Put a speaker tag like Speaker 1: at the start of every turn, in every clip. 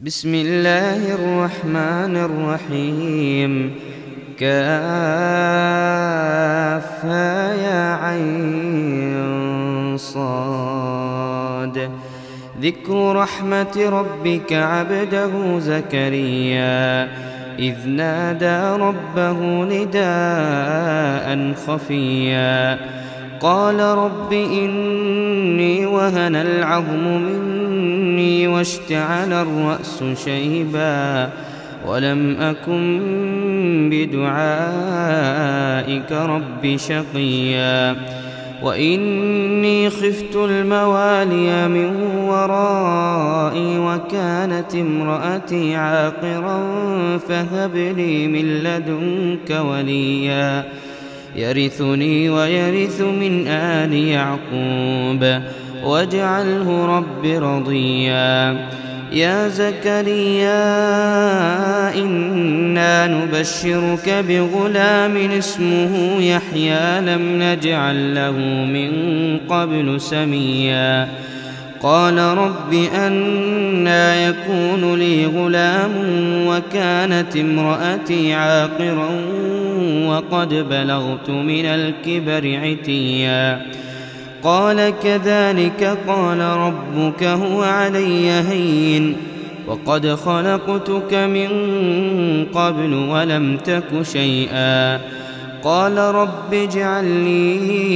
Speaker 1: بسم الله الرحمن الرحيم. كافها يا عين صاد. ذكر رحمة ربك عبده زكريا إذ نادى ربه نداء خفيا قال رب إني وهن العظم مني واشتعل الرأس شيبا ولم أكن بدعائك رب شقيا وإني خفت الموالي من ورائي وكانت امرأتي عاقرا فهب لي من لدنك وليا يرثني ويرث من آل يعقوب واجعله رب رضيا. يا زكريا إنا نبشرك بغلام اسمه يحيى لم نجعل له من قبل سميا قال رب أنى يكون لي غلام وكانت امرأتي عاقرا وقد بلغت من الكبر عتيا قال كذلك قال ربك هو علي هين وقد خلقتك من قبل ولم تك شيئا قال رب اجعل لي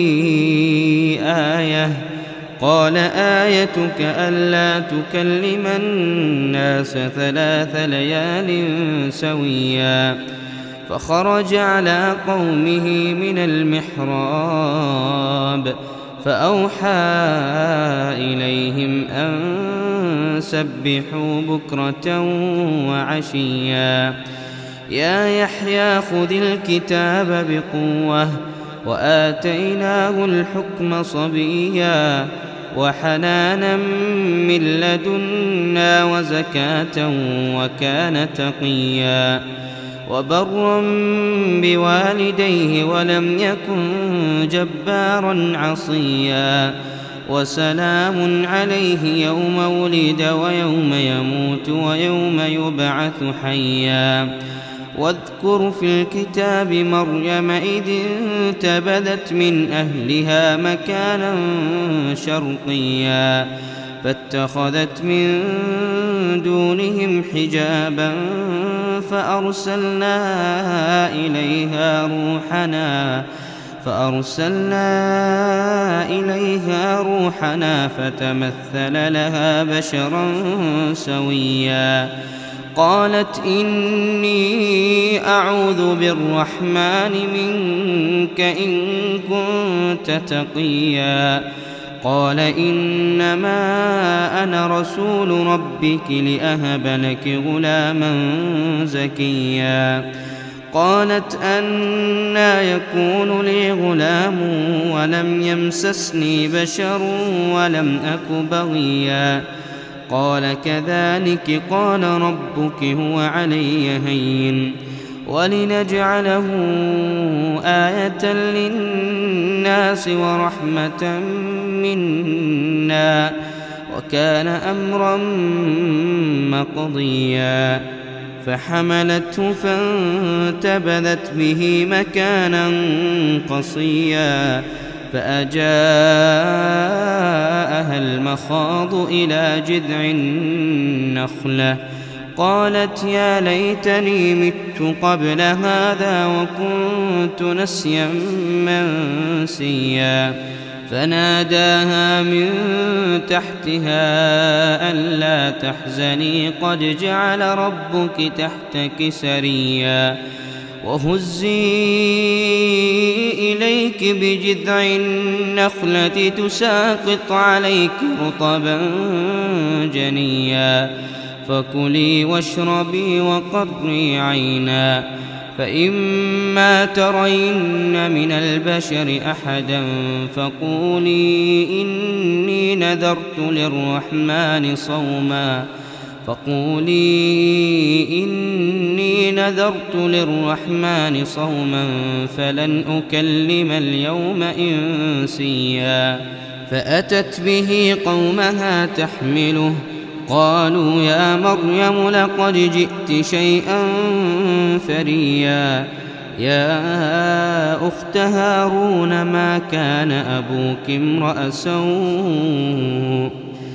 Speaker 1: آية قال آيتك ألا تكلم الناس 3 ليال سويا فخرج على قومه من المحراب فأوحى إليهم أن سبحوا بكرة وعشيا يا يحيى خذ الكتاب بقوة وآتيناه الحكم صبيا وحنانا من لدنا وزكاة وكان تقيا وبرا بوالديه ولم يكن جبارا عصيا وسلام عليه يوم ولد ويوم يموت ويوم يبعث حيا واذكر في الكتاب مريم إذ انتبذت من أهلها مكانا شرقيا فاتخذت من دونهم حجابا فأرسلنا إليها روحنا فتمثل لها بشرا سويا قالت إني أعوذ بالرحمن منك إن كنت تقيا قال إنما أنا رسول ربك لأهب لك غلاما زكيا قالت أنى يكون لي غلام ولم يمسسني بشر ولم أك بغيا قال كذلك قال ربك هو علي هين ولنجعله آية للناس ورحمة منا وكان أمرا مقضيا فحملته فانتبذت به مكانا قصيا فأجاءها المخاض إلى جذع النخلة قالت يا ليتني مت قبل هذا وكنت نسيا منسيا فناداها من تحتها ألا تحزني قد جعل ربك تحتك سريا وهزي إليك بجذع النخلة تساقط عليك رطبا جنيا فكلي واشربي وقري عينا فإما ترين من البشر أحدا فقولي إني نذرت للرحمن صوما فلن أكلم اليوم إنسيا فأتت به قومها تحمله قالوا يا مريم لقد جئت شيئا فريا يا أخت هارون ما كان أبوك امرأ سوء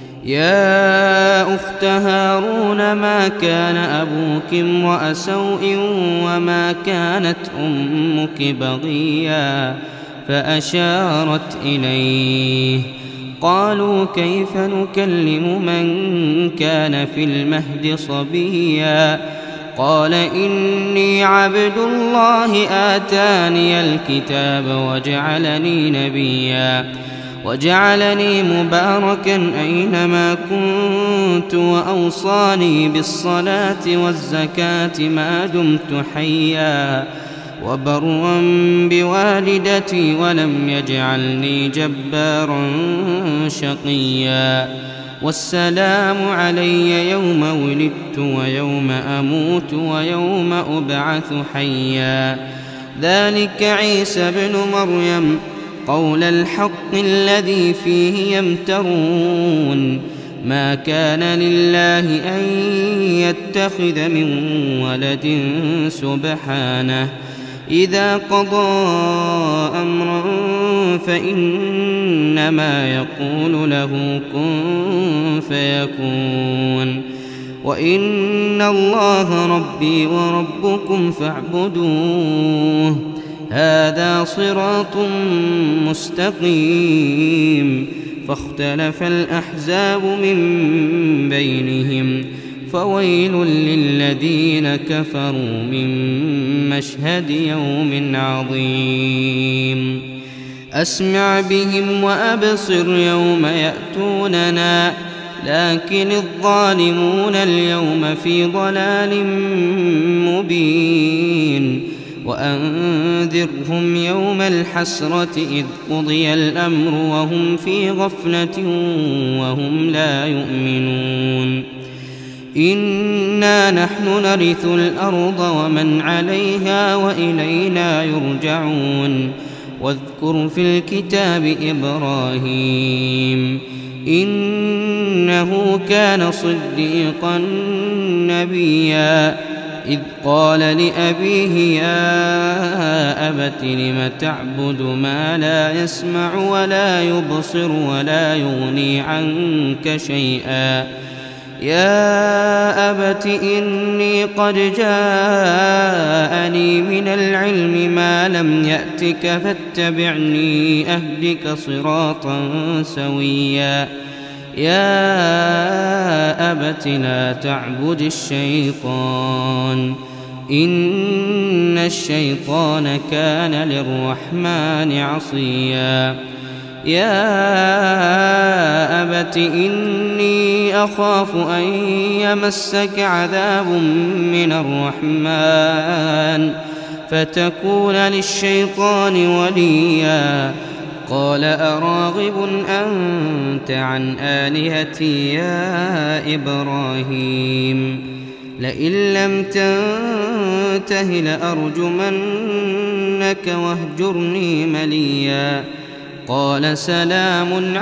Speaker 1: وما كانت أمك بغيا فأشارت إليه. قالوا كيف نكلم من كان في المهد صبيا قال إني عبد الله آتاني الكتاب وجعلني نبيا وجعلني مباركا أينما كنت وأوصاني بالصلاة والزكاة ما دمت حيا وبرا بوالدتي ولم يجعلني جبارا شقيا والسلام علي يوم ولدت ويوم أموت ويوم أبعث حيا ذلك عيسى بن مريم قول الحق الذي فيه يمترون ما كان لله أن يتخذ من ولد سبحانه إذا قضى أمرا فإنما يقول له كن فيكون وإن الله ربي وربكم فاعبدوه هذا صراط مستقيم. فاختلف الأحزاب من بينهم فويل للذين كفروا من مشهد يوم عظيم. أسمع بهم وأبصر يوم يأتوننا لكن الظالمون اليوم في ضلال مبين. وأنذرهم يوم الحسرة إذ قضي الأمر وهم في غفلة وهم لا يؤمنون. إنا نحن نرث الأرض ومن عليها وإلينا يرجعون. واذكر في الكتاب إبراهيم إنه كان صديقا نبيا إذ قال لأبيه يا أبت لم تعبد ما لا يسمع ولا يبصر ولا يغني عنك شيئا يا أبت إني قد جاءني من العلم ما لم يأتك فاتبعني أهدك صراطا سويا يا أبت لا تعبد الشيطان إن الشيطان كان للرحمن عصيا يا أبت إني أخاف أن يمسك عذاب من الرحمن فتكون للشيطان وليا قال أراغب أنت عن آلهتي يا إبراهيم لئن لم تنته لأرجمنك واهجرني مليا قال سلام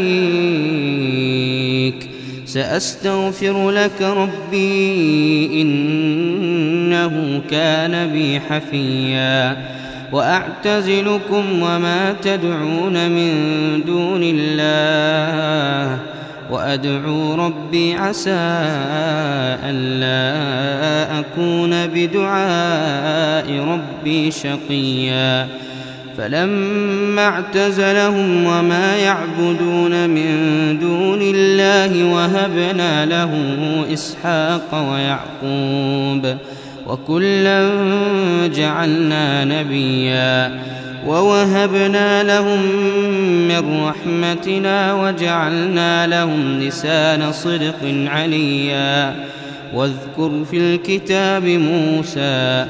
Speaker 1: عليك سأستغفر لك ربي إنه كان بي حفيا وأعتزلكم وما تدعون من دون الله وأدعو ربي عسى ألا أكون بدعاء ربي شقيا فلما اعتزلهم وما يعبدون من دون الله وهبنا له إسحاق ويعقوب وكلا جعلنا نبيا ووهبنا لهم من رحمتنا وجعلنا لهم لسان صدق عليا واذكر في الكتاب موسى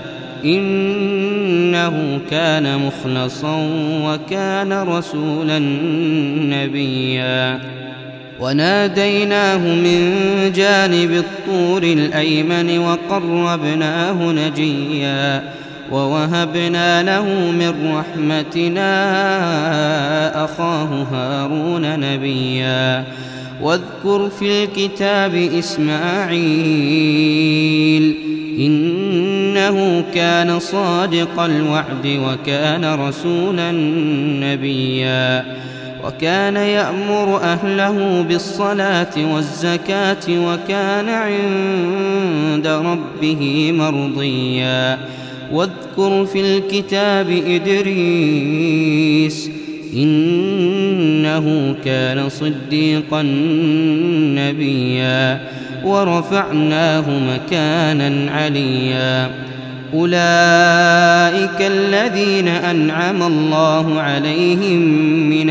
Speaker 1: إنه كان مخلصا وكان رسولا نبيا وناديناه من جانب الطور الأيمن وقربناه نجيا ووهبنا له من رحمتنا أخاه هارون نبيا واذكر في الكتاب إسماعيل إنه كان صادق الوعد وكان رسولا نبيا وكان يأمر أهله بالصلاة والزكاة وكان عند ربه مرضيا واذكر في الكتاب إدريس إنه كان صديقا نبيا ورفعناه مكانا عليا أولئك الذين أنعم الله عليهم من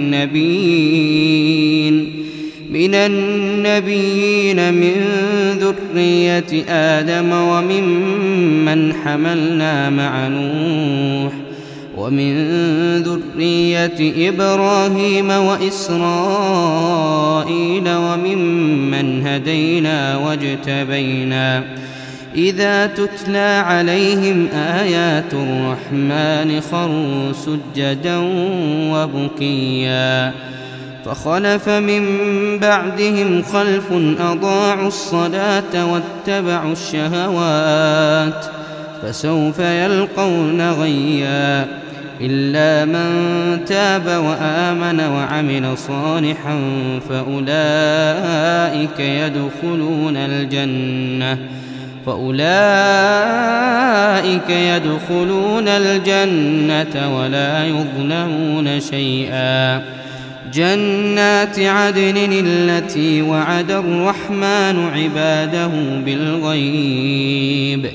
Speaker 1: النبيين من ذرية آدم وممن حملنا مع نوح ومن ذرية إبراهيم وإسرائيل وممن هدينا واجتبينا إذا تتلى عليهم آيات الرحمن خروا سجدا وبكيا فخلف من بعدهم خلف أضاعوا الصلاة واتبعوا الشهوات فسوف يلقون غيا إلا من تاب وآمن وعمل صالحا فأولئك يدخلون الجنة ولا يظلمون شيئا جنات عدن التي وعد الرحمن عباده بالغيب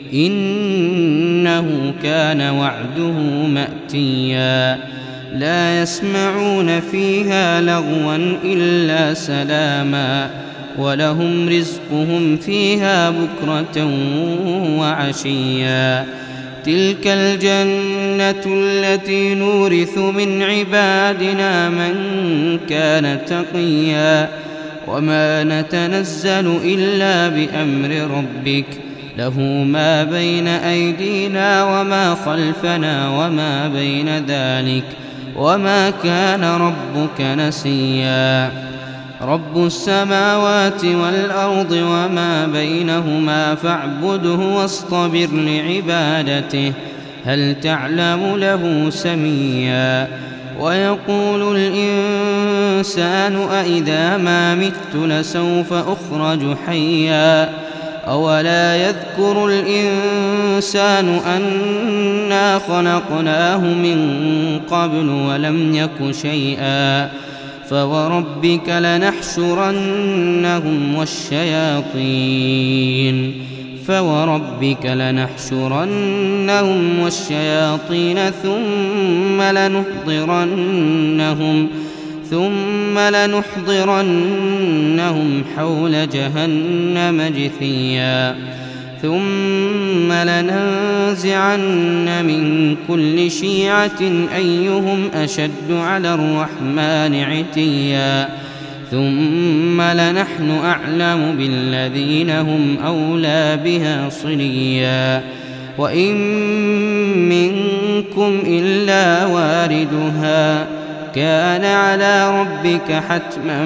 Speaker 1: إنه كان وعده مأتيا لا يسمعون فيها لغوا إلا سلاما ولهم رزقهم فيها بكرة وعشيا تلك الجنة التي نورث من عبادنا من كان تقيا وما نتنزل إلا بأمر ربك له ما بين أيدينا وما خلفنا وما بين ذلك وما كان ربك نسيا رب السماوات والأرض وما بينهما فاعبده واصطبر لعبادته هل تعلم له سميا ويقول الإنسان أإذا ما مت لسوف أخرج حيا أولا يذكر الإنسان أنا خلقناه من قبل ولم يك شيئا فوربك لنحشرنهم والشياطين ثم لنحضرنهم حول جهنم جثيا ثم لننزعن من كل شيعة أيهم أشد على الرحمن عتيا ثم لنحن أعلم بالذين هم أولى بها صليا وإن منكم إلا واردها كان على ربك حتما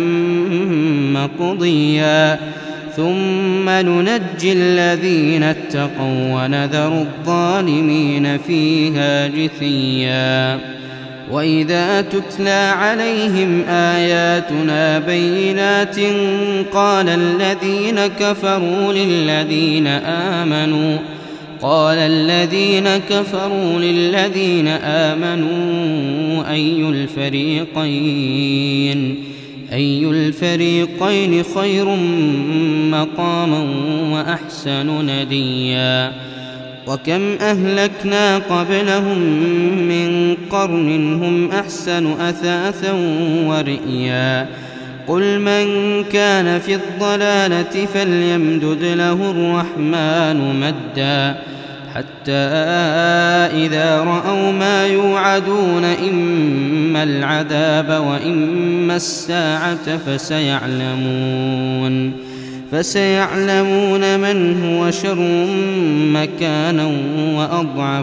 Speaker 1: مقضيا ثم ننجي الذين اتقوا ونذر الظالمين فيها جثيا وإذا تتلى عليهم آياتنا بينات قال الذين كفروا للذين آمنوا أي الفريقين خير مقاما وأحسن نديا وكم أهلكنا قبلهم من قرن هم أحسن أثاثا ورئيا قل من كان في الضلالة فليمدد له الرحمن مدا حتى إذا رأوا ما يوعدون إما العذاب وإما الساعة فسيعلمون من هو شر مكانا وأضعف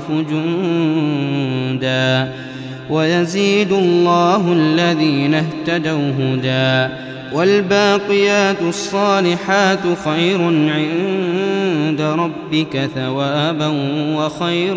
Speaker 1: جندا ويزيد الله الذين اهتدوا هدى والباقيات الصالحات خير عند ربك ثوابا وخير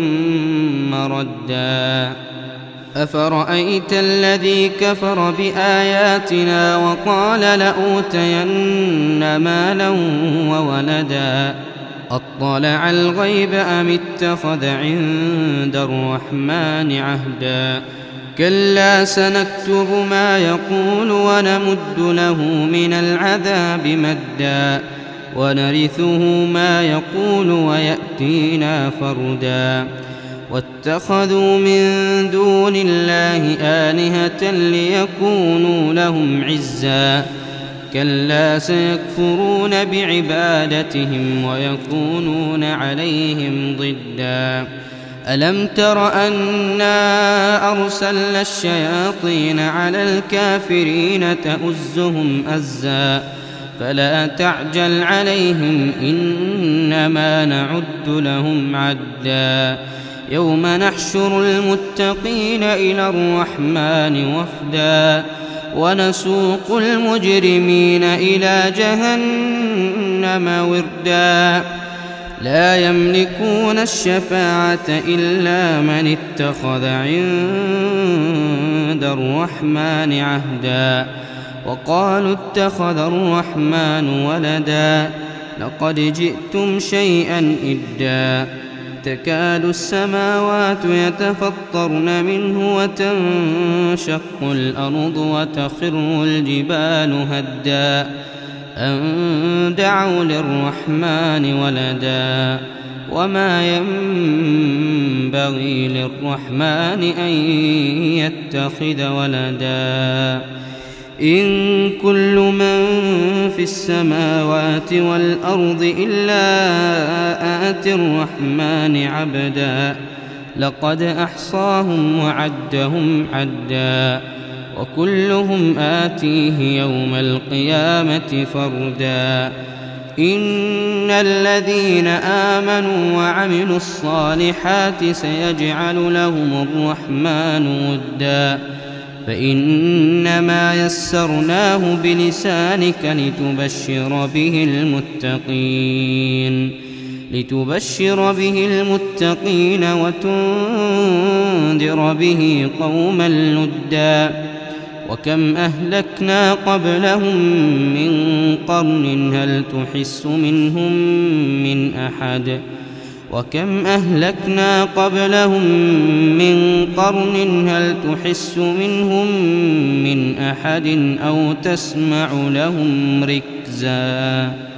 Speaker 1: مردا أفرأيت الذي كفر بآياتنا وقال لأوتين مالا وولدا أطلع الغيب أم اتخذ عند الرحمن عهدا كلا سنكتب ما يقول ونمد له من العذاب مدا ونرثه ما يقول ويأتينا فردا واتخذوا من دون الله آلهة ليكونوا لهم عزا كلا سيكفرون بعبادتهم ويكونون عليهم ضدا ألم تر أنا أرسلنا الشياطين على الكافرين تؤزهم أزا فلا تعجل عليهم إنما نعد لهم عدا يوم نحشر المتقين إلى الرحمن وفدا ونسوق المجرمين إلى جهنم وردا لا يملكون الشفاعة إلا من اتخذ عند الرحمن عهدا وقالوا اتخذ الرحمن ولدا لقد جئتم شيئا إدا تكاد السماوات يتفطرن منه وتنشق الأرض وتخر الجبال هدا أن دعوا للرحمن ولدا وما ينبغي للرحمن أن يتخذ ولدا إن كل من في السماوات والأرض إلا آتي الرحمن عبدا لقد أحصاهم وعدهم عدا وكلهم آتيه يوم القيامة فردا إن الذين آمنوا وعملوا الصالحات سيجعل لهم الرحمن ودا فإنما يسرناه بلسانك لتبشر به المتقين وتنذر به قوما لدا وكم أهلكنا قبلهم من قرن هل تحس منهم من أحد وكم أهلكنا قبلهم من قرن هل تحس منهم من أحد أو تسمع لهم ركزا